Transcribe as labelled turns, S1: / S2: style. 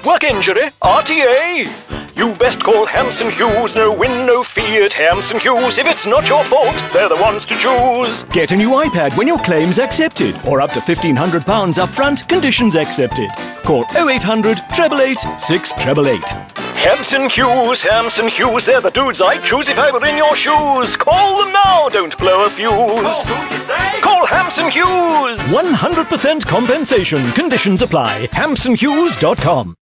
S1: work injury, RTA. You best call Hampson Hughes, no win, no fee at Hampson Hughes. If it's not your fault, they're the ones to choose.
S2: Get a new iPad when your claim's accepted, or up to £1,500 up front, conditions accepted. Call 0800 888 6888.
S1: Hampson Hughes, they're the dudes I'd choose if I were in your shoes. Call them now, don't blow a fuse.
S3: Call who you say?
S1: Call Hampson Hughes.
S2: 100% compensation. Conditions apply. HampsonHughes.com.